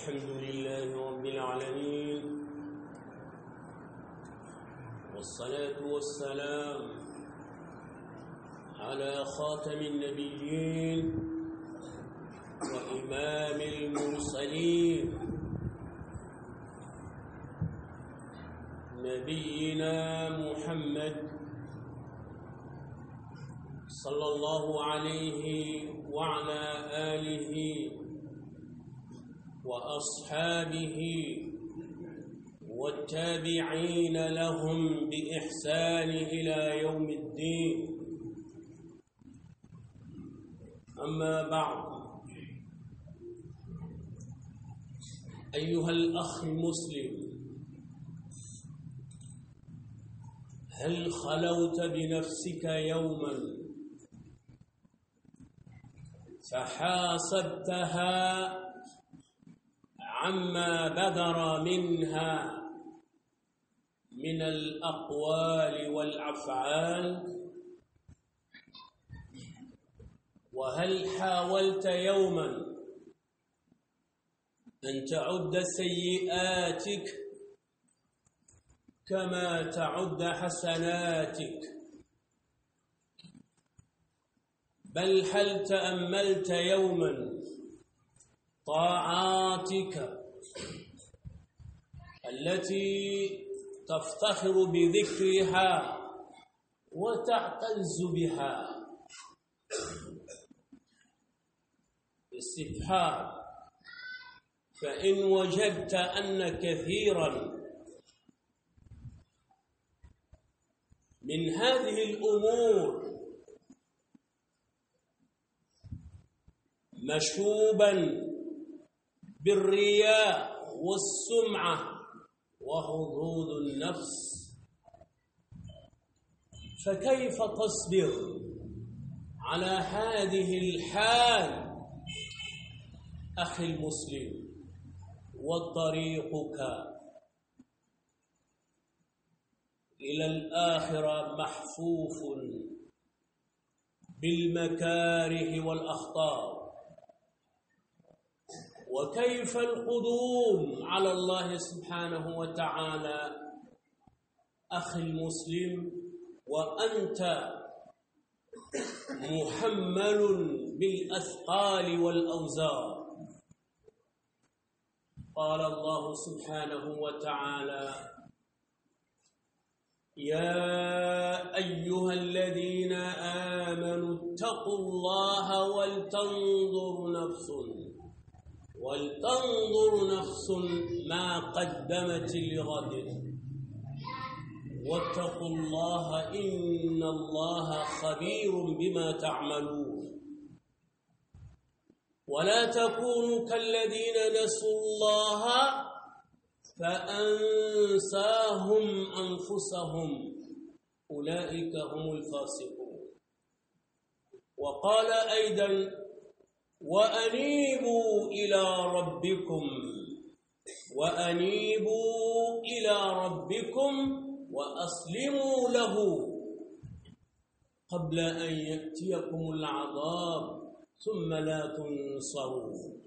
الحمد لله رب العالمين، والصلاة والسلام على خاتم النبيين وإمام المرسلين نبينا محمد صلى الله عليه وعلى آله وأصحابه والتابعين لهم بإحسان إلى يوم الدين. أما بعد، أيها الأخ المسلم، هل خلوت بنفسك يوما فحاسبتها عما بدر منها من الأقوال والأفعال؟ وهل حاولت يوما أن تعد سيئاتك كما تعد حسناتك؟ بل هل تأملت يوما طاعاتك التي تفتخر بذكرها وتعتز بها؟ استفهام. فإن وجدت أن كثيرا من هذه الأمور مشوبا بالرياء والسمعة وحظوظ النفس، فكيف تصبر على هذه الحال أخي المسلم؟ وطريقك إلى الآخرة محفوف بالمكاره والأخطار. وكيف القدوم على الله سبحانه وتعالى أخي المسلم وأنت محمل بالأثقال والأوزار؟ قال الله سبحانه وتعالى: يا أيها الذين آمنوا اتقوا الله ولتنظر نفس ما قدمت لغد واتقوا الله إن الله خبير بما تعملون. ولا تكونوا كالذين نسوا الله فأنساهم أنفسهم أولئك هم الفاسقون. وقال أيضا: وأنيبوا إلى ربكم وأسلموا له قبل أن يأتيكم العذاب ثم لا تنصرون.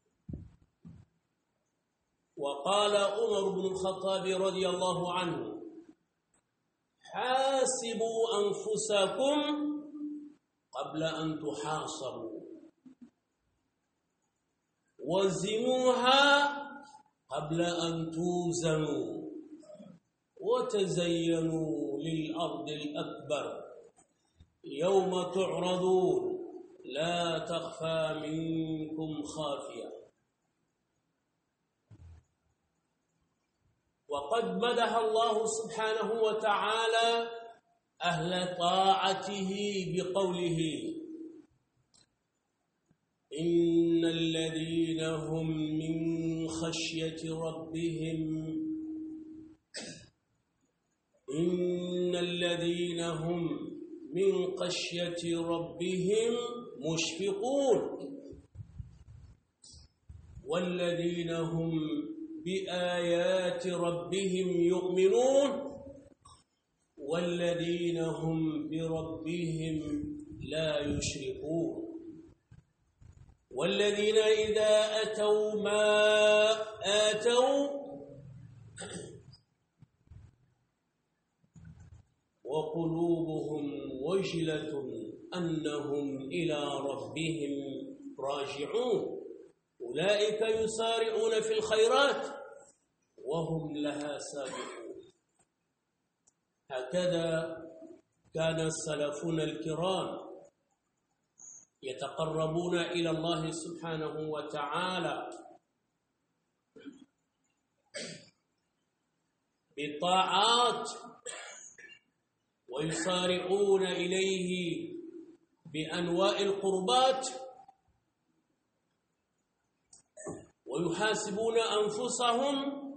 وقال عمر بن الخطاب رضي الله عنه: حاسبوا أنفسكم قبل أن تحاسبوا، وزنوها قبل أن توزنوا، وتزينوا للأرض الأكبر يوم تعرضون لا تخفى منكم خافية. وقد مدح الله سبحانه وتعالى أهل طاعته بقوله: إن الذين هم من خشية ربهم مشفقون، والذين هم بآيات ربهم يؤمنون، والذين هم بربهم لا يشركون. والذين إذا أتوا ما آتوا وقلوبهم وجلة أنهم إلى ربهم راجعون أولئك يسارعون في الخيرات وهم لها سابقون. هكذا كان سلفنا الكرام يتقربون إلى الله سبحانه وتعالى بالطاعات ويسارعون إليه بأنواع القربات ويحاسبون أنفسهم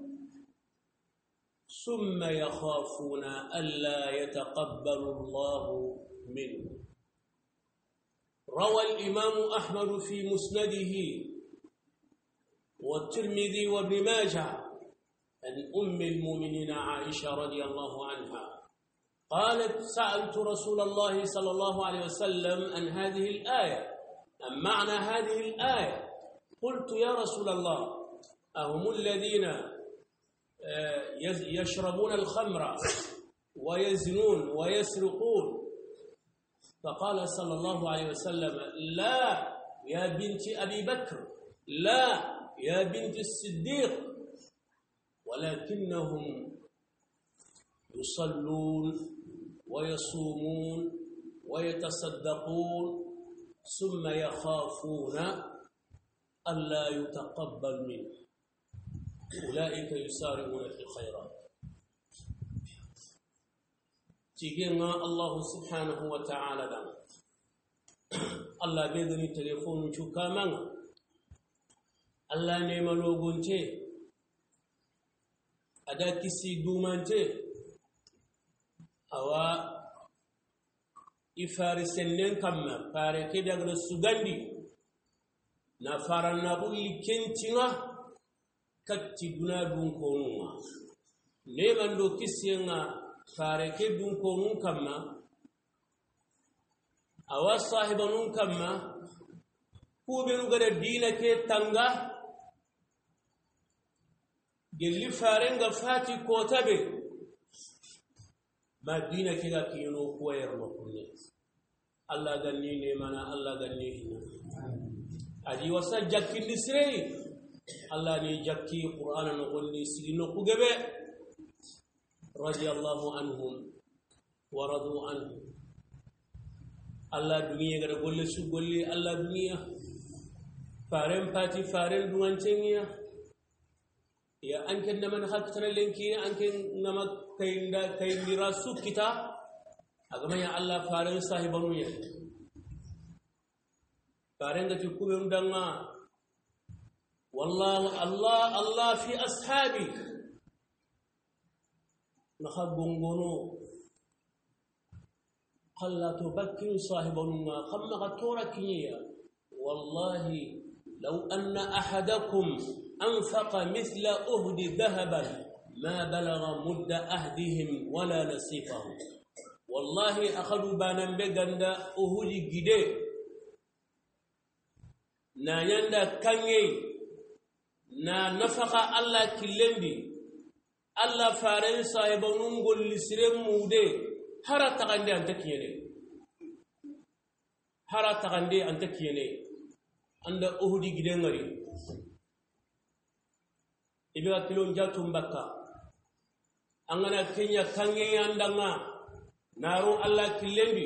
ثم يخافون ألا يتقبل الله منه. روى الإمام أحمد في مسنده والترمذي وابن ماجه عن أم المؤمنين عائشة رضي الله عنها قالت: سألت رسول الله صلى الله عليه وسلم عن هذه الآية، عن معنى هذه الآية. قلت: يا رسول الله، أهم الذين يشربون الخمر ويزنون ويسرقون؟ فقال صلى الله عليه وسلم: لا يا بنت أبي بكر، لا يا بنت الصديق، ولكنهم يصلون ويصومون ويتصدقون ثم يخافون ألا يتقبل منه، أولئك يسارعون في الخيرات. تيجينا الله سبحانه وتعالى دم الله بيدني تليفون شوكا مانا الله نيما لوغونتي أدا كسي دومانتي أوا إفارسنن كما فاركي دغر سوغاندي نفارنا بولي كنتينا كتي بنا دون كونوا نيما لو كسينا فاركي دون كونوا كما أوا صاحبنون كما كوبلو غدا دينك تانغا gelli farenga fati kotabe madina kiga kino koyer no kunne Allah ganni ne mana Allah ganni hina aji wasa jakki disrei Allah ni jakki qur'ana no golli sigino kugebe radiyallahu anhum wa radu anhu Allah duniya gara golle su golli Allah duniya faren fati faren duwancengiya ya anken naman haktra lenki anken nama kayndira sukita agama ya Allah faran sahibanu ya faran da kubem danga wallahi Allah fi ashabi nakhabungono qalla tubakkin sahibanu khamma qatura kiya wallahi law anna ahadakum أنفق مثل أهد ذهبا ما بلغ مد أهدهم ولا نصيفه. والله أخذوا بانم بغند أهد جدي نا يندا كاني نا نفق الله كلندي الله فارن صاحبون قل لسرم مودي هرا تغندي أنت كيني هرا تغندي أنت كيني عند أهد جدي غري ibiga kilon jatum bakka angana kenya kange yandanga naru Allah killendi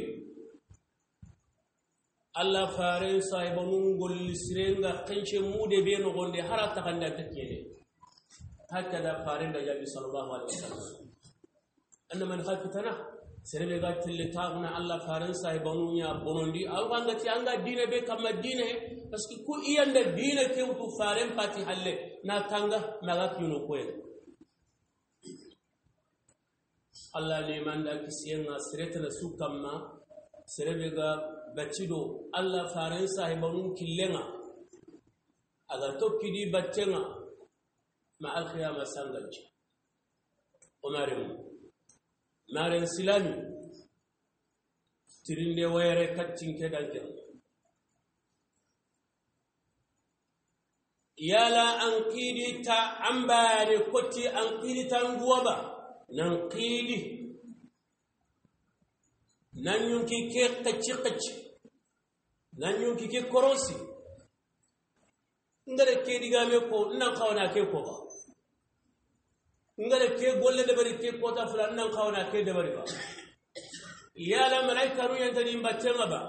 Allah faren saibonun golli sirenga kanche mude be no gonde harata kanda takene hatta da faren da jabi sallallahu alaihi wasallam anna man khatana serebe ga tillitagna Allah faren saibonun ya bonondi alwanga ti anga dine be kam dine parce que ku iyanda dine ke wutu faren pati halle na tanga maga kino koyen Allah ne manda kisiyenga siretana sukamma serebega bachido Allah faran sahibanun killenga aga tokkidi baccenga ma alkhiyama sangaji maren silami tirinde wayre kattin kedanke yala anqidi ta ambare koti anqidi tanguwaba nanqidi nanyunki ke qacci nanyunki ke korosi ngare ke digame ko nan kawana ke ko ba ngare ke golle de bari ke ko ta fulan nan kawana ke de bari ba yala malaika ru yanta di mbattenga ba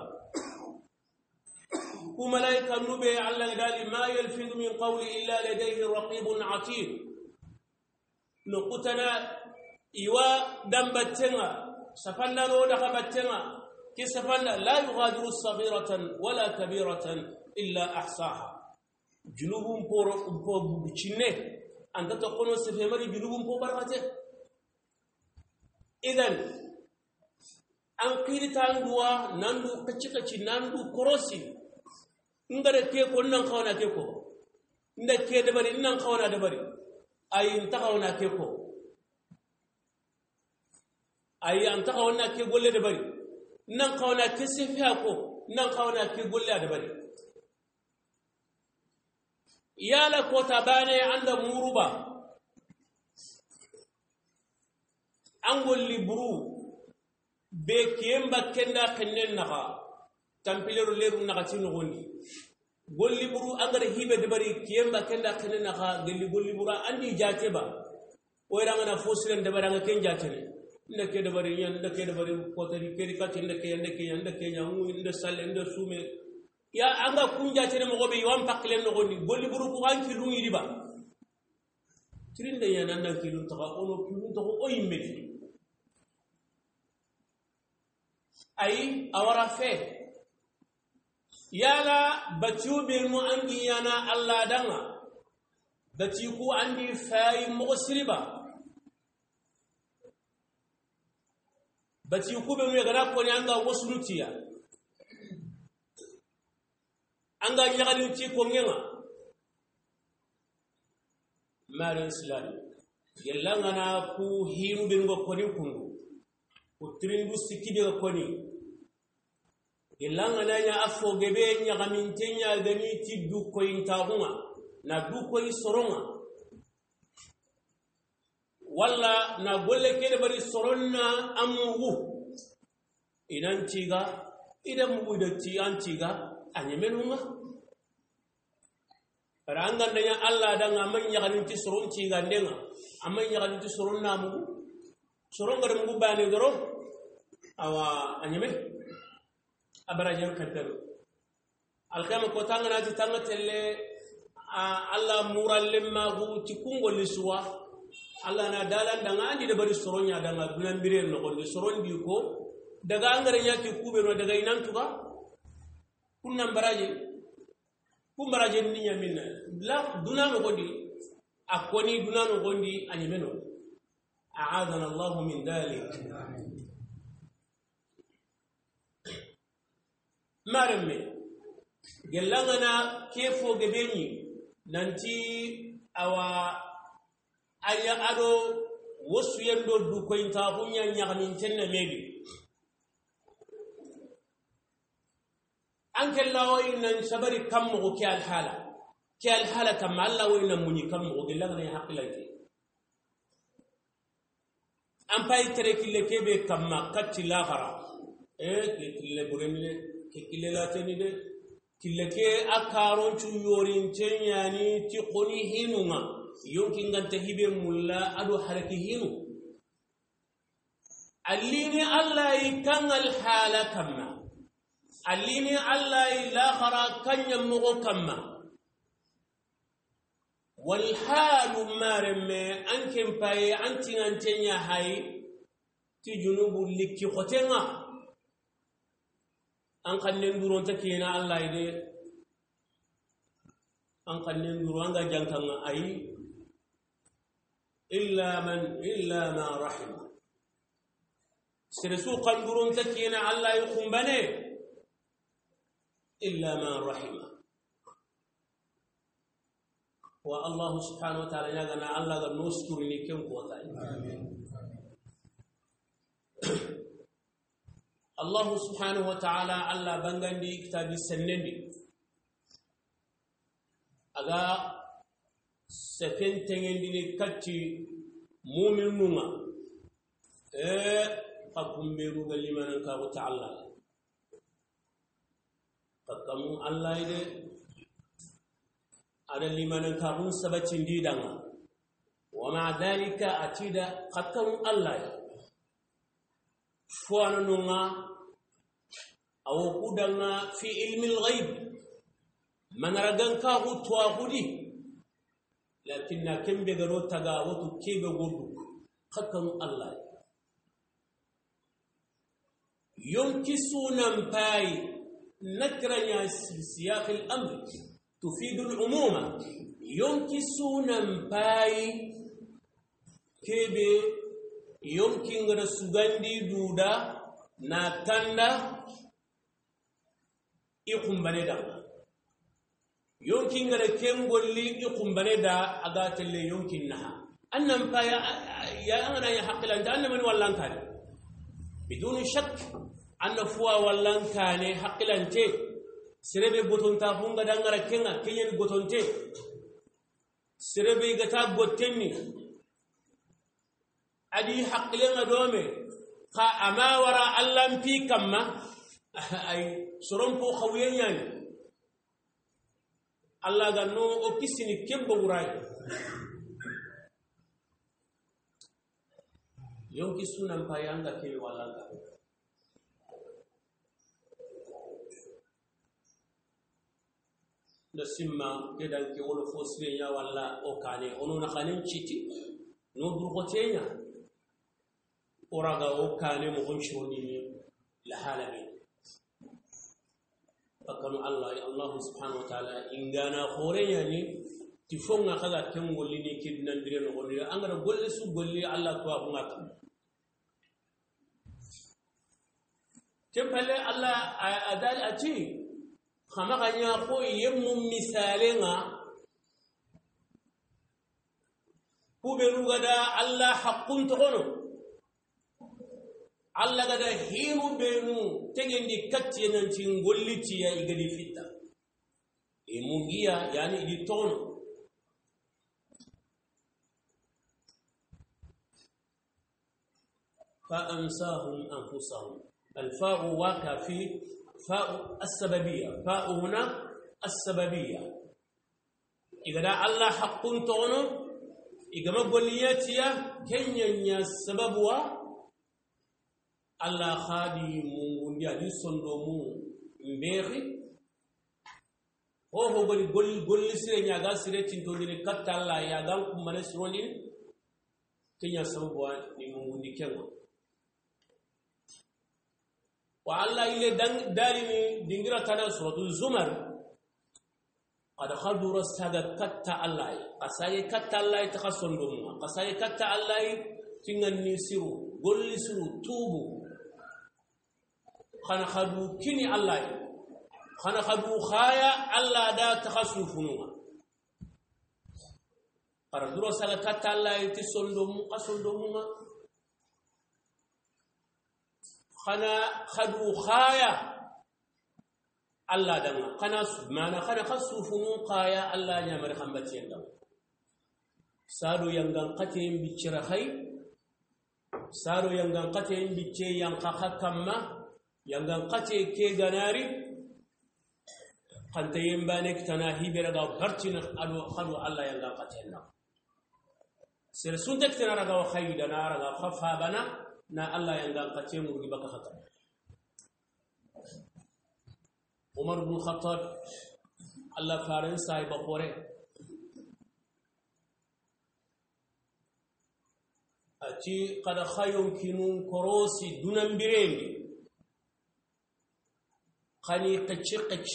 ku malaika nube Allah dali ma yalfidu min qawli illa ladayhi raqibun atid nukutana iwa dambattenga safanda ro da kabattenga ki safanda la yughadiru saghiratan wala kabiratan illa ahsaha junubum po bucine anta to kono se femari junubum po barate idan an qirita nduwa nandu kacci nandu korosi ngare ke ko nan kawana ke ko nda ke de bari nan kawana de bari ay ta kawana ke ko ay an ta kawana ke golle de bari nan kawana ke sefiya ko nan kawana ke golle de bari yala ko tabane anda muruba angol libru be kiyemba kenda kenen naga tampilero leru naga tinu gondi golli buru angare hibe de bari kiyemba kenda kenen naga gelli golli buru andi jate ba oyra ngana fosiren de bari ngaken jate ne ndeke de bari yan ndeke de bari ko tari keri kati ndeke nyamu inde salle inde sume ya anga kunja tene mo gobe yam paklen no gondi golli buru ko anki lungi riba trinde yan nan kilun to ono kilun to o yimme ay awara fe yala batiube mu angi yana Allah danga bati ku andi fay mo siriba bati ku be mu gara ko ni anga wosulutiya anga nyagali ci ko ngenga mari islam yella na ku hiru be ngo ko ni kundu ko trindu sikide ko ni yella na nya afo gebe nya gamintenya gani ti du ko intahuma na du ko soronga walla na golle kede bari soronna amugu inantiga ida mu da ti antiga anyemenunga ranga ndanya Allah danga amanya galinti soronti gandenga amanya galinti soronna mu soronga de mu bani doro awa anyeme abarajan kadaro alkama ko tangana ti tangatelle Allah muralle magu ti kungol suwa Allah na dalan danga andi de bari soronya danga bulambire no ko sorondi ko daga angare nyati kube no daga inantuga kunnan baraje ninya minna la dunano gondi akoni dunano gondi anyemeno a'adana Allah min dalik maremme gelangana kefo gebeni nanti awa aya ado wosu yendo du ko inta hunya nyagani tenne mebi anke lawo inan sabari kam mo ki al hala kam Allah wo inan muni kam mo gelanga ne haqilati am pay tere kille kebe kam katti la khara kille buremile kille la teni de kille ke akaron chu yorin tenyani ti qoni hinunga yonki ngante hibe mulla ado haraki hinu allini Allah ikangal hala kamma allini Allah la khara kanya mugo kamma wal halu marme ankem pay anti antenya hay ti junubu likki khotenga an kannen duron takina Allah ide an kannen duro anga jankanga ayi illa ma rahima sirsu qandurun takina Allah yukhmbane illa ma rahima wa Allah subhanahu wa ta'ala yagana Allah ga nosturni ken ko ta amin Allah subhanahu wa ta'ala Allah bangandi kitabi sannendi aga sefen tengendini katti mu'minunga akumberu galimanan ka ta'ala qatamu allah ide ada limanan ka hun sabacin didanga wa ma dhalika atida qatamu allah fuanunga aw kudanga fi ilmi al-ghaib man ragan ka hu tuwahudi lakinna kembe garo taga watu kebe godu qatamu allah ينكسون باي نكرا سياق الأمر تفيد العمومة ينكسون باي كبي يمكن رسوغاندي دودا ناتندا يقوم بندا يمكن ركيم قولي يقوم بندا أغات اللي يمكن نها أنم باي يا أنا يا حق لأنت أنا من والله كان بدون شك أن فوا والله كان حق لأنت سربي بطن تافون غدانغرا كينا كيني بطن تي سربي غتا بوتني ادي حق لنا دومي خا اما ورا الله في كما اي سرمبو خوين يعني الله غنو او كيسني كيمبو وراي يونكي سونان بايانغا كي والله da simma kedan ke wolo fosre ya walla o kane ono na kanen chiti no durgotenya oraga o kane mo gonshoni la halabi akanu allah subhanahu wa ta'ala ingana khorenya ni tifonga kaga ken golli ni kidnan dire no golli angara golle su golli allah to abunga kam kempale allah adal ati kama kanya ko yemmu misalenga kuberu gada Allah haqqun tokono Allah gada himu benu tegendi katti nan tin golliti ya igadi fitta e mungiya yani idi tono fa ansahum anfusahum alfa'u waka fi فاء السببية فاء هنا السببية إذا الله حق تونو إذا ما قلياتيا كن ينيا السببوا الله خادي من يدي صندومو مبيري هو قل سيرين يا قال سيرين تنتظر كت الله يا قال كم من سرولين كن يا السببوا نمو نكمل والله إلى دارني دينغرا تنا سورة الزمر قد خلدوا رسالة كتا الله قصاي كتا الله تخصن دوما قصاي كتا الله تنغني سيرو قل سيرو توبو خنا خدو كني الله خنا خدو خايا الله دا تخصن فنوما قد رسالة كتا الله تسون دوما قصن دوما خنا خدو خايا الله دنا خنا سبحانه خنا خسوفون خايا الله نعمر خمبتين دم سارو ينغان قتين بيچرا خي سارو ينغان قتين بيچي ينقخ كما ينغان قتي كي غناري قنتين بانك تناهي برغا برتين ادو خدو الله ينغان قتين دم سر سنتك تنارغا خيدنا رغا خفا بنا na Allah yanga kace mu di baka haka Umar ibn Khattab Allah faran sai bakore ati qad khayum kinun korosi dunan birendi khani qach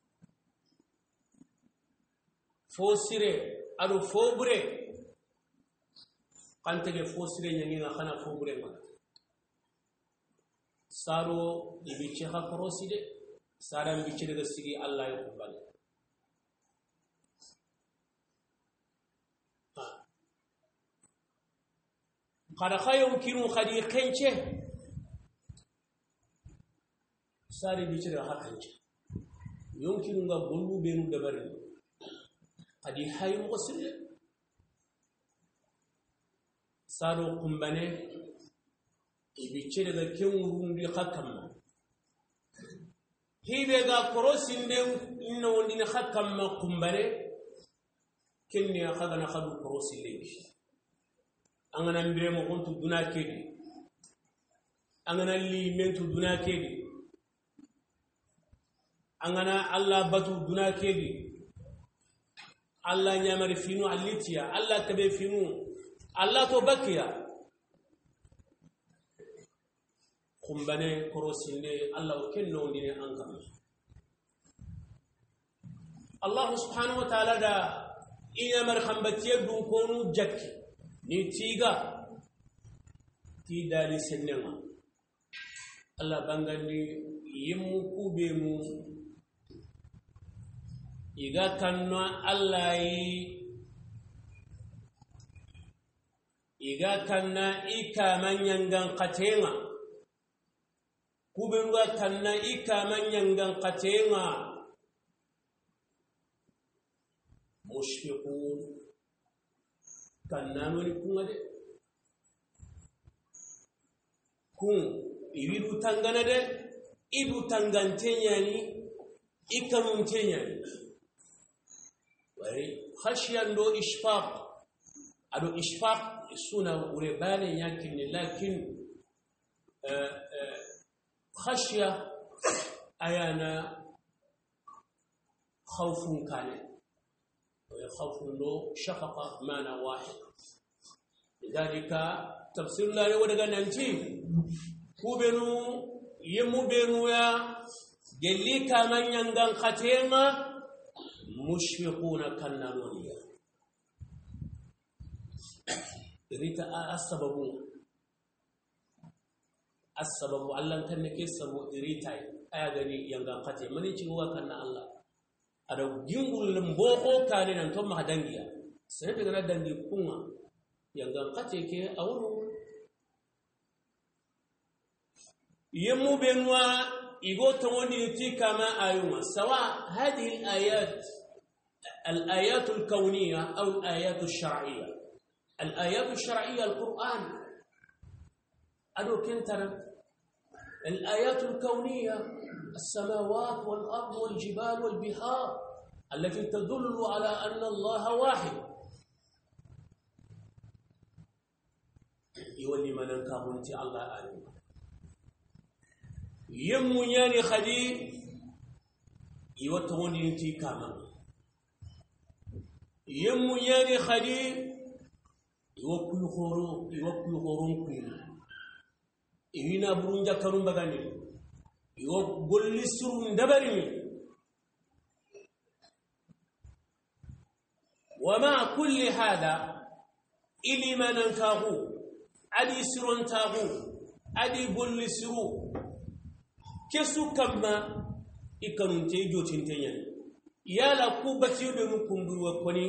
fosire adu fobre kantege fosire nyangi na khana fobre ma saro ibiche ha koroside saram biche daga sigi Allah ya kubal kada khayum kinu khadi kenche sari biche daga hakanche yumkinu nga gollu benu dabari khadi hayum qasir sado kumbane ibice daga kenwurundi hakamma hibe ga korosinde inna wondine hakamma kumbane kenni khagana khadu korosinde angana mbire mo kontu duna kedi angana li mentu duna kedi angana Allah batu duna kedi Allah nyamari finu alitiya Allah tabe finu Allah to bakiya kumbane korosinde Allah kenno ndine ankam Allah subhanahu wa ta'ala da iya mar khambatiye dun konu jakki ni tiga ti dali sennema Allah bangani yimmu kube mu iga kanno Allah yi iga kanna ika manyangan qatenga kube nga kanna ika manyangan qatenga mushfiqun kannano ni kunga de kun ibidu tangana de idu tangantenyani ikanuntenyani wari khashyan do ishfaq ado ishfaq suna urebane yakin lakin khashya ayana khawfun kana خوف له شفقة معنى واحد لذلك تفسير الله يودغا نانتي كوبنو يمو بنو يا جلي كمان ينغان خاتيما مشفقون كنانونيا ريتا السبب الله كان كيسبب ريتا اغاني ينغان خاتيما مني تي هو كان الله ada gingul lemboko kane nan to mahadangiya sai daga na dangi kuma yanga kace ke awuru yemu benwa igo tawoni ti kama ayuma sawa hadhihi الايات الكونيه او الايات الشرعيه الايات الشرعيه القران ادو كنتر الايات الكونيه السماوات والأرض والجبال والبحار التي تدل على أن الله واحد يولي من انكابنت الله آمين يمو ياني خدي يوتوني انتي كاما يمو ياني خدي يوكل خورون كوين إينا برونجا كرون بغاني يقول لسرون دبرني ومع كل هذا إلي ما ننكاهو أدي سرون تاهو أدي قل لسرو كسو كما إكنون تيجو تنتين يا لكوبة يدنو كندو وكوني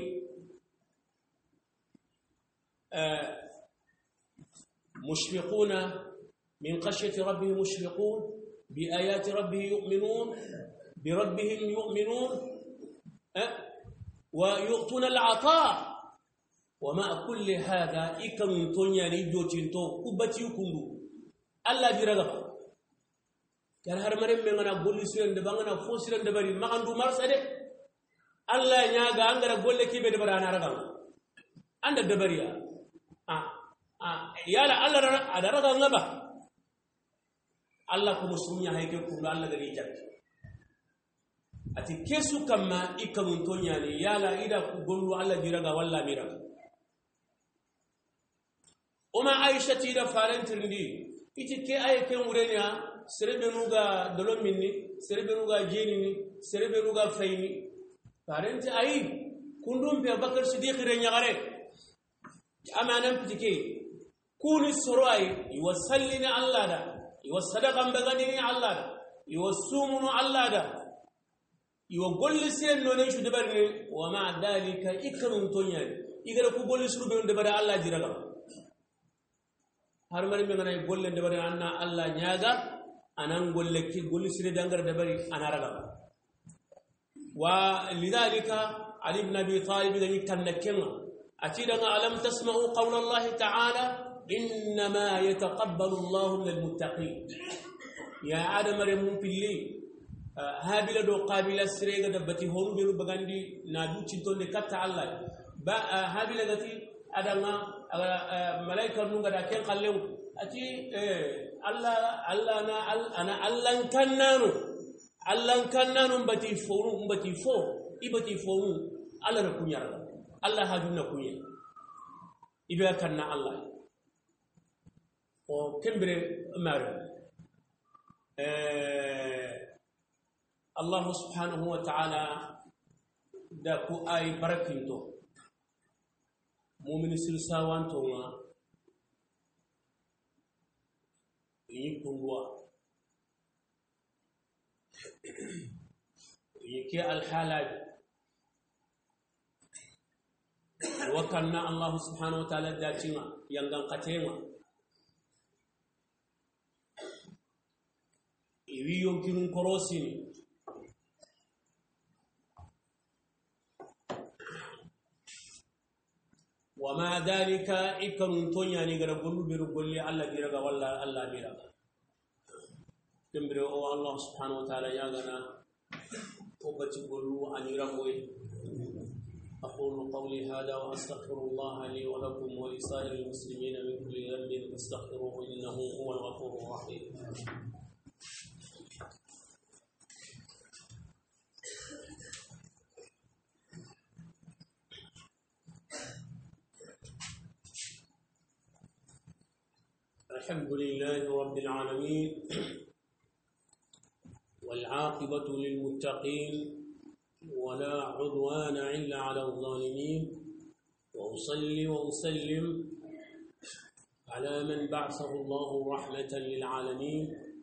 مشفقون من خشية ربهم مشفقون بآيات ربه يؤمنون بربهم يؤمنون ويؤتون العطاء وما كل هذا إكن تونيا نيجو تنتو كوبتي كوندو الله جرغب كان هرمرم من أنا بولي سيرن دبانا فوسيرن دباري ما عنده مرسده الله نياغا أنغرا بولي كي بدبر أنا رغم عند دباريا يالا الله أدا رغم نبا Allah ko musunya hayke ko Allah gari jakki ati kesu kamma ikamun tonyani yala ida ku gollu Allah diraga walla miraga oma Aisha ti da farantirndi iti ke ayke murenya serebenuga dolominni serebenuga jenini serebenuga fayni faranti ayi kundum pe Bakar Siddiq renyagare amanan pitike kuni soroi yusallina Allah da يوصدقا بغني الله يوصومن الله يوغل سين نو نشو دبرني ومع ذلك اكرم تونيا igara ku golli suru be ndebare Allah jiraga har mari me ngana golle ndebare anna Allah nyaaga anan golle ki golli sire dangar debari anaraga wa lidhalika Ali ibn Abi Talib gani kanna kenga أتينا ألم تسمعوا قول الله تعالى إنما يتقبل الله من المتقين يا آدم رمون في الليل هابلا دو قابلا سريغا دبتي هون بيرو بغاندي نادو تشنتون دي كتا الله با هابلا غتي آدم ملائكة نونغا دا كين قليو أتي الله أنا الله كنانو مبتي فو إبتي فو الله نكون يرى الله هاجونا كوين إبا كنا الله وكمبر مار الله سبحانه وتعالى داكو آي بركينتو مؤمن سلساوان توما يكون يكي الحالات وكنا الله سبحانه وتعالى داتيما ينغان قتيما يوي يمكن كروسيني ومع ذلك إكن تونيا نيغرا غلو بيرو غولي الله بيرغا ولا الله بيرغا كمبرو الله سبحانه وتعالى ياغنا وبتي غلو انيرا موي أقول قولي هذا وأستغفر الله لي ولكم ولسائر المسلمين من كل ذنب فاستغفروه إنه هو الغفور الرحيم. الحمد لله رب العالمين والعاقبة للمتقين ولا عدوان إلا على الظالمين وأصلي وأسلم على من بعثه الله رحمة للعالمين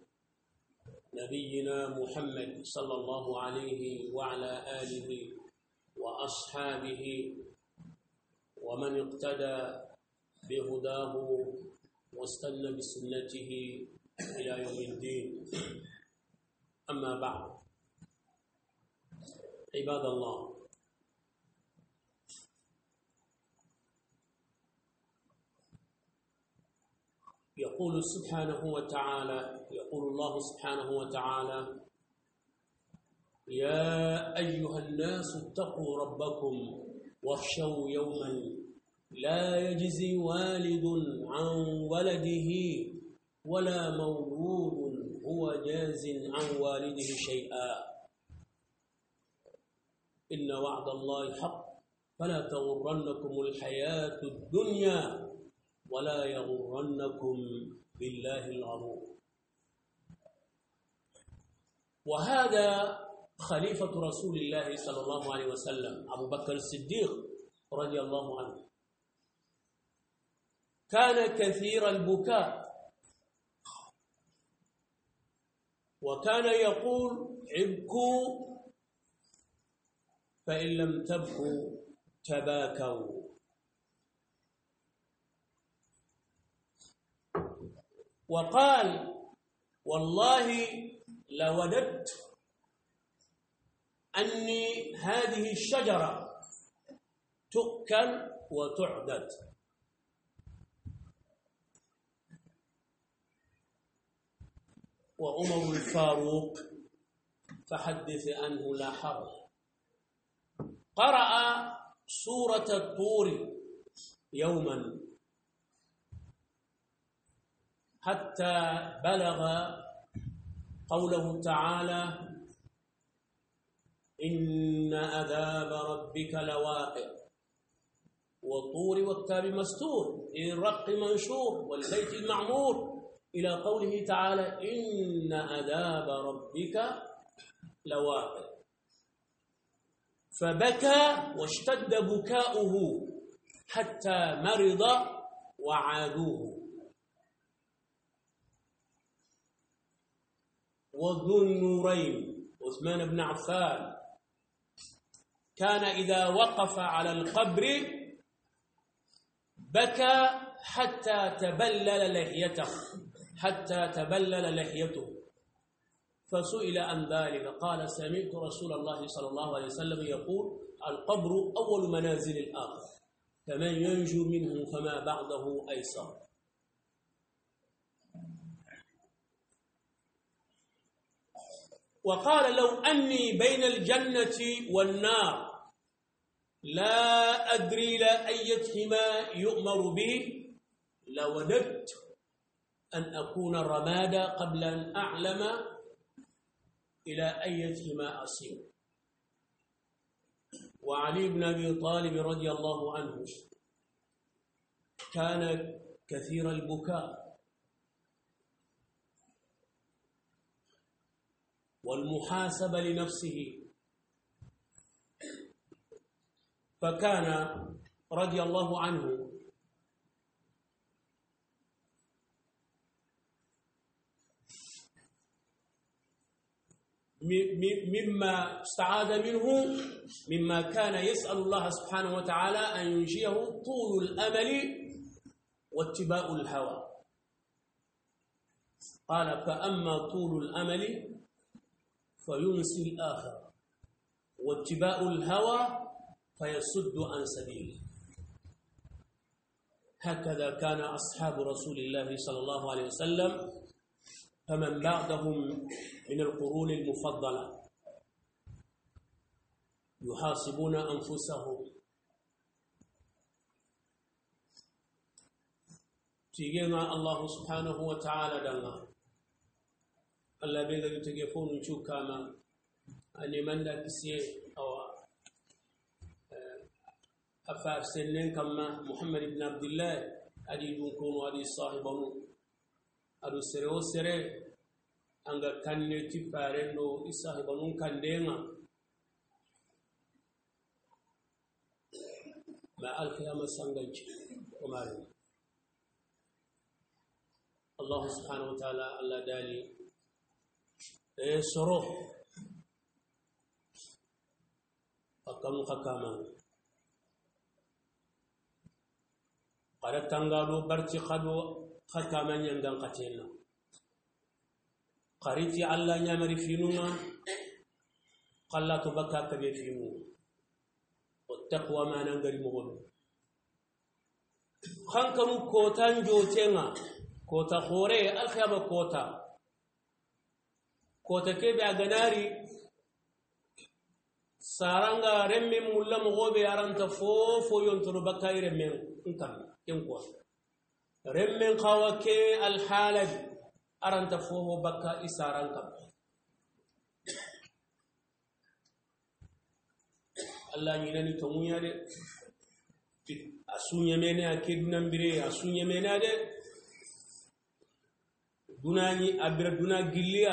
نبينا محمد صلى الله عليه وعلى آله وأصحابه ومن اقتدى بهداه واستنى بسنته إلى يوم الدين. أما بعد، عباد الله، يقول الله سبحانه وتعالى يا أيها الناس اتقوا ربكم واخشوا يوما لا يجزي والد عن ولده ولا مولود هو جاز عن والده شيئا إن وعد الله حق فلا تغرنكم الحياة الدنيا ولا يغرنكم بالله الغرور. وهذا خليفة رسول الله صلى الله عليه وسلم أبو بكر الصديق رضي الله عنه كان كثير البكاء وكان يقول ابكوا فإن لم تبكوا تباكوا. وقال والله لوددت أني هذه الشجرة تؤكل وتعدد. وعمر الفاروق فحدث عنه لا حرج قرأ سورة الطور يوما حتى بلغ قوله تعالى إن عذاب ربك لواقع والطور والكتاب مسطور الرق منشور والبيت المعمور إلى قوله تعالى إن عذاب ربك لواقع. فبكى واشتد بكاؤه حتى مرض وعادوه. وذو النورين عثمان بن عفان كان إذا وقف على القبر بكى حتى تبلل لحيته فسئل عن ذلك قال سمعت رسول الله صلى الله عليه وسلم يقول القبر أول منازل الآخرة فمن ينجو منه فما بعده أيسر. وقال لو أني بين الجنة والنار لا أدري لا أيتهما يؤمر به لوددت أن أكون رمادا قبل أن أعلم إلى أيتهما أصير. وعلي بن أبي طالب رضي الله عنه كان كثير البكاء والمحاسبة لنفسه، فكان رضي الله عنه مما استعاذ منه مما كان يسأل الله سبحانه وتعالى أن ينجيه طول الأمل واتباع الهوى. قال فأما طول الأمل فينسي الآخرة واتباع الهوى فيصد عن سبيله. هكذا كان أصحاب رسول الله صلى الله عليه وسلم فمن بعدهم من القرون المفضلة يحاسبون أنفسهم. تيجينا الله سبحانه وتعالى دعنا الله بيجي تجيفون شو كما أني من لا تسي أو أفعل سنين كما محمد بن عبد الله أدي يكون وأدي صاحبه adu sere o sere anga kanne ti farendo isahibanun kandenga ma alqiyama sanganci umari. Allah subhanahu wa ta'ala Allah dali soro akamu kakama qara tangalo barci khado khatama nyangan katena qariti alla nyamari finuma qalla to bakka kabe finu wattaqwa ma nangari mogol khankamu kotan jotenga kota khore alkhiyama kota kebe aganari saranga remme mulla mogobe aranta fofo yontoro bakka iremmen nkam enko remmen khawake alhalaj aranta fofo bakka isaranka Allah nyinani to munyade asunya mene akeduna mbire asunya mene ade dunani abira duna gilliya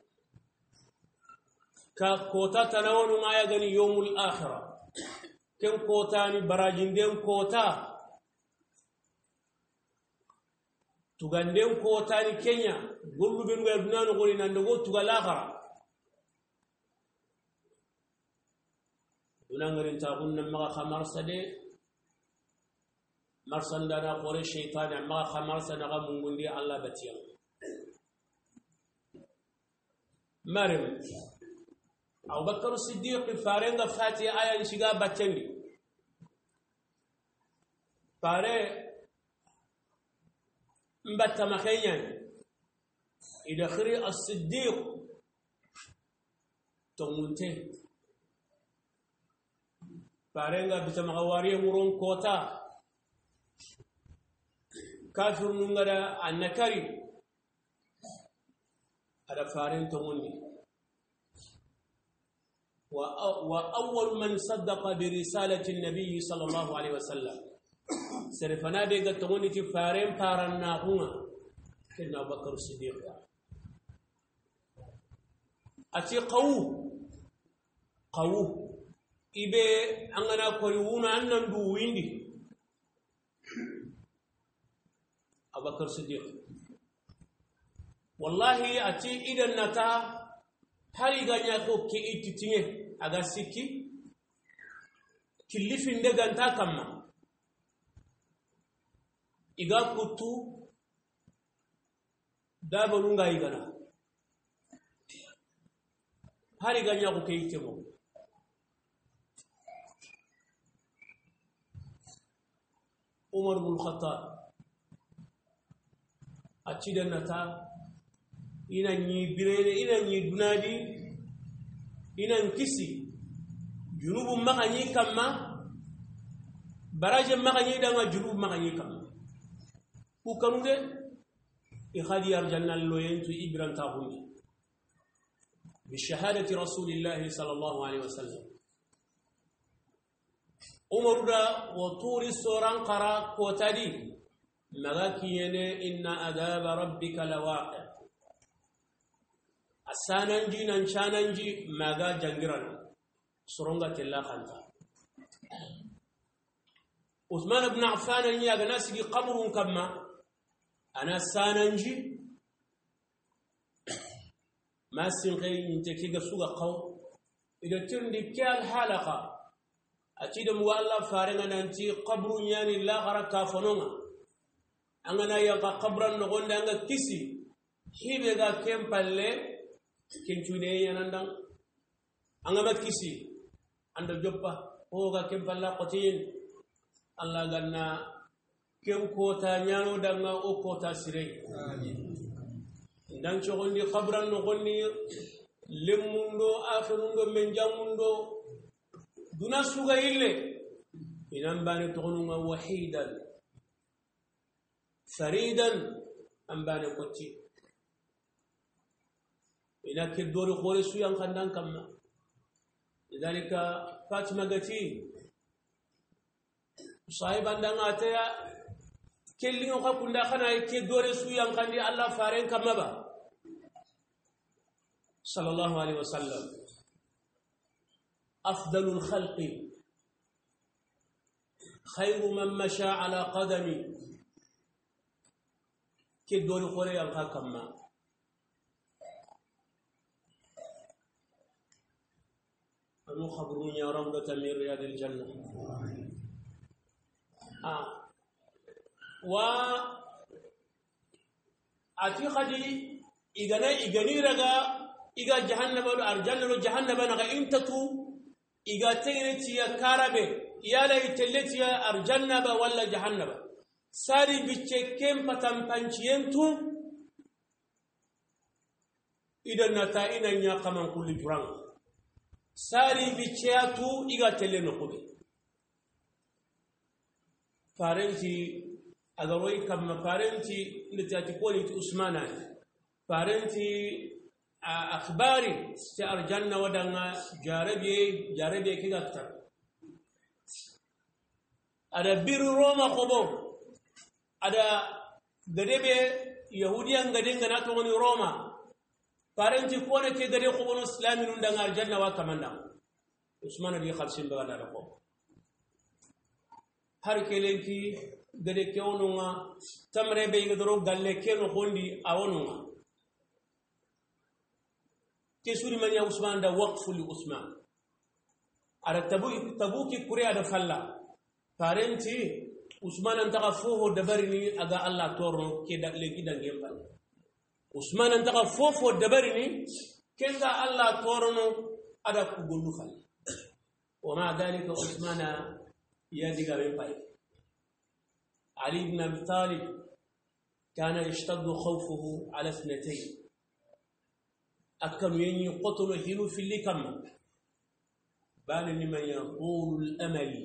ka kota tanawonu maya gani yawmul akhirah ken kota ni barajinden kota tuganden kota ni Kenya gollu ben ga dunano goni nande go tugalakhara dunangarin ta gunna maga khamar sade marsandana qore shaytan maga khamar sana ga mungundi Allah batiya marim Abu Bakr Siddiq farenga fati aya shiga batendi pare mbatta makhayan idakhri as-Siddiq tomunte farenga bitama gawari muron kota kafir nungara annakari ada faren tomundi وأول من صدق برسالة النبي صلى الله عليه وسلم سرفنا بيغا تغني تفارين فارنا هنا كنا بكر الصديق أتي قو إبه أننا كريونا أننا دويندي أبو بكر الصديق والله أتي إذا نتا hari ganya ko ke ititinye aga siki kilifin de ganta kamma iga kutu dabarunga igana hari ganya ko ke itemo عمر بن الخطاب أتشد النتا إنني بريد إنني دنادي إنن كسي جنوب مغني كما براج مغني دما جنوب مغني كما وكانوا ده إخادي أرجلنا اللوين في إبران تاهوني بشهادة رسول الله صلى الله عليه وسلم عمر دا وطور السوران قرا كوتادي مغاكيين إن عذاب ربك لواقع الساننجي ننشاننجي مغا جنجران سرونغا تلا خانتا عثمان بن عفان يا ناسي قبر كما أنا ساننجي ما سنقي نتكي سوغا قو إذا ترندي كالحلقة أتيد موالا فارنا ننتي قبر يعني لا غرا كافنونا أنا يقى قبرا نغنى أنا كسي هيبغا كم بالله كنتوني ينندن أنا ما كسي عند جبا هوغا كم بالله قتين الله غنا كم كوتا نيانو دنا أو كوتا سري dan chogondi khabran no gonni lemundo akhirundo menjamundo duna suga ille inan bani togonunga wahidan faridan am bani kotti ina kedori khore suyan khandan kamma lidhalika fatima gati sahiban danga ataya kellingo khakunda khana kedori suyan khandi allah faren kamma ba صلى الله عليه وسلم أفضل الخلق خير من مشى على قدمي كدور قرية الحكمة أنو خبرون يا رمضة من رياض الجنة و أتيقدي إغني رغا إيجا جهنم أرجل جهنم نغا إنتتو إيجا تينتي يا كاربة يا ليتلتي يا أرجنب ولا جهنم ساري بتشكيم بتم بانشينتو إذا نتائنا يا كمان كل جرام ساري بتشياتو إيجا تلنا كوبي فارنتي أدروي كم فارنتي لتأتيكوني عثمانا فارنتي أخباري استأرجلنا ودنا جاربي كذا أكثر ada biru Roma kobo ada gadebe yahudiyan gaden gana to woni Roma parenti ko ne ke gade ko wono islamin ndanga aljanna wa kamanda Usman bi khalsin ba da ko har kelenki gade ke wonunga tamre be gadoro galle ke no hondi awonunga kesuri man ya Usman da waqfu li Usman ara tabuki kure ada falla parenti Usman antaka fofo dabarini aga Allah torno ke da legi dangembal Usman antaka fofo dabarini kenga Allah torno ada ku gollu fal wama dalika Usman ya diga be pay Ali ibn Abi Talib kana yashtaddu khawfuhu ala ithnatayn akam yeni qatlu hinu fil likam bani liman yaqulu al-amali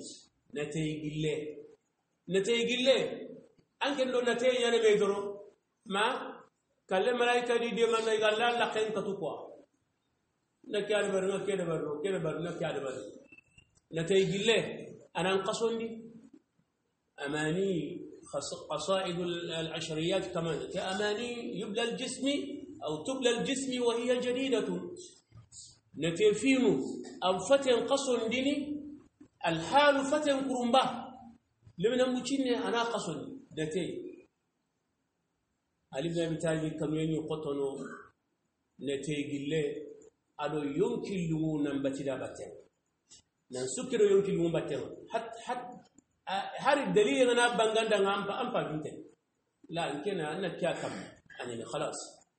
نتيجي الله أنك لو نتيجي أنا بيدرو ما كلم ملاك دي ما نقول لا لا كين كتوقع نكيال برنا كده برنا نكيال برنا نتيجي الله أنا انقصني أماني قصائد العشريات كمان كأماني يبلى الجسم أو تبلى الجسم وهي جديدة نتيفينه أو فتن قصن ديني الحال فتن كرمبا لمن مجيني أنا قصن دتي علي بن أبي طالب كم يني قطنو نتيجي الله ألو يمكن لمن نبتدا بتن نسكر يمكن لمن بتن حت هذا الدليل أنا بانغاندا أم بانتن لا يمكن أن كم أنا خلاص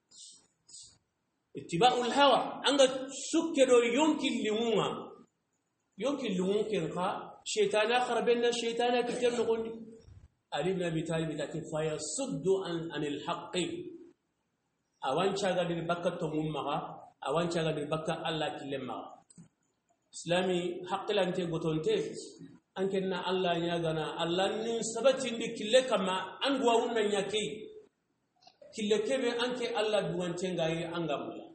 اتباع الهوى أنك سكر يمكن لمن يمكن لممكن خا شيطان آخر بيننا شيطان كتير نقولي علي بن أبي طالب فيصد عن الحق أوان شاغل البكة تمومها أوان شاغل البكة الله كلمها إسلامي حق لأنت قطنتي أنكنا الله يغنى الله نسبت عندي كل كما أنغواونا يكي كل كبه أنك الله دوانتين غاي أنغاملا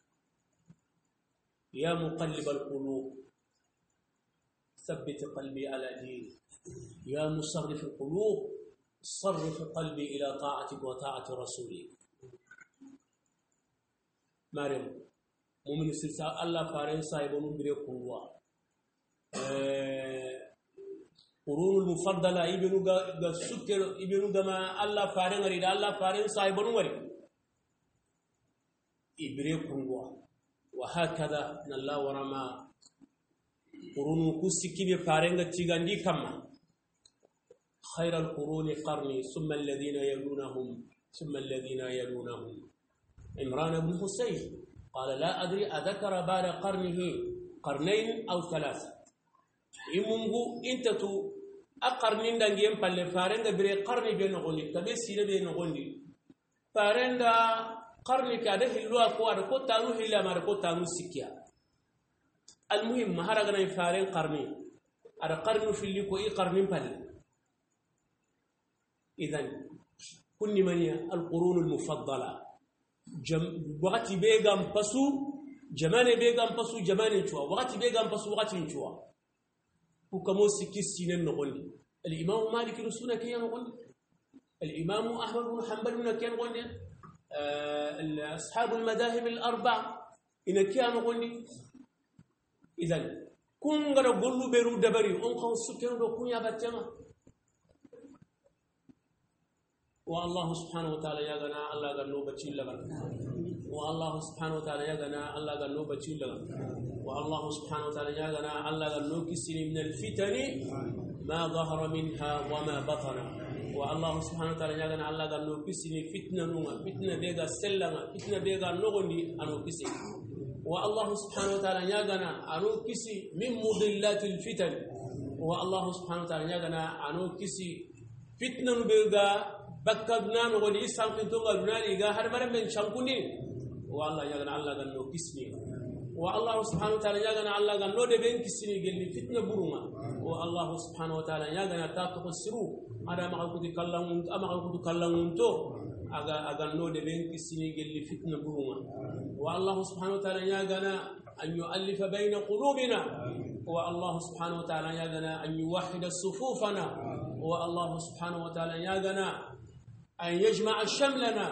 يا مقلب القلوب ثبت قلبي على دينك يا مصرف القلوب صرف قلبي إلى طاعتك وطاعة رسولك مريم مؤمن سلسة الله فارن صاحبون بريكم قرون المفضلة ابنو سكر ابنو جما الله فارن غريد الله فارن صاحبون وري إبريكم وهكذا نلا ورما قرون كسكي بفارن تيغاندي كما خير القرون قرني ثم الذين يلونهم ثم الذين يلونهم عمران بن حسين قال لا أدري أذكر بعد قرنه قرنين أو ثلاثة إممغو إنت تو أقرنين دانجيم بالله فارندا بري قرني بين غني تبسير بين غني فارندا قرني كده هلوا كوار كو تانو هلا مار كو تانو سكيا المهم مهرجنا فارن قرني على قرن في اللي كو قرنين بالله إذن كن من القرون المفضلة وقت بيغام بسو جماني بيغام بسو جماني نشوا وقت بيغام بسو وقت نشوا وكمو سكيسين نغني الإمام مالك رسولنا كي نغني الإمام أحمد بن حنبل كي نغني أصحاب المذاهب الأربع إن كي نغني إذن كن غنا قلو بيرو دبري أنقو سكين كن يابتما والله سبحانه وتعالى يا غنا الله غنو بچي لغن والله سبحانه وتعالى يا غنا الله غنو بچي لغن والله سبحانه وتعالى يا غنا الله غنو كسين من الفتن ما ظهر منها وما بطن والله سبحانه وتعالى يا غنا الله غنو كسين فتنه بيغا سلما فتنه بيغا نغندي انو كسين والله سبحانه وتعالى يا غنا انو كسي من مضلات الفتن والله سبحانه وتعالى يا غنا انو كسي فتنه بيغا بكبنا نقول إسحاق تونغ البناني جا هر مرة من شامكوني والله يجعلنا الله جنو كسني والله سبحانه وتعالى يجعلنا الله جنو دبين كسني قال لي فتنة بروما والله سبحانه وتعالى يجعلنا تاتو السرو هذا ما قلت كلامون أما قلت كلامون تو أجا نو دبين كسني قال لي فتنة بروما والله سبحانه وتعالى يجعلنا أن يؤلف بين قلوبنا والله سبحانه وتعالى يجعلنا أن يوحد صفوفنا والله سبحانه وتعالى يجعلنا أن يجمع شملنا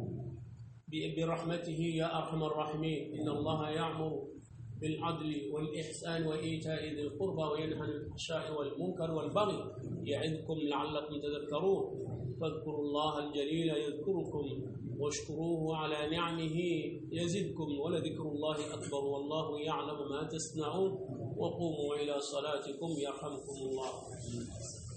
برحمته يا أرحم الراحمين إن الله يأمر بالعدل والإحسان وإيتاء ذي القربى وينهى عن الفحشاء والمنكر والبغي يعظكم لعلكم تذكرون فاذكروا الله الجليل يذكركم واشكروه على نعمه يزدكم ولذكر الله أكبر والله يعلم ما تصنعون وقوموا إلى صلاتكم يرحمكم الله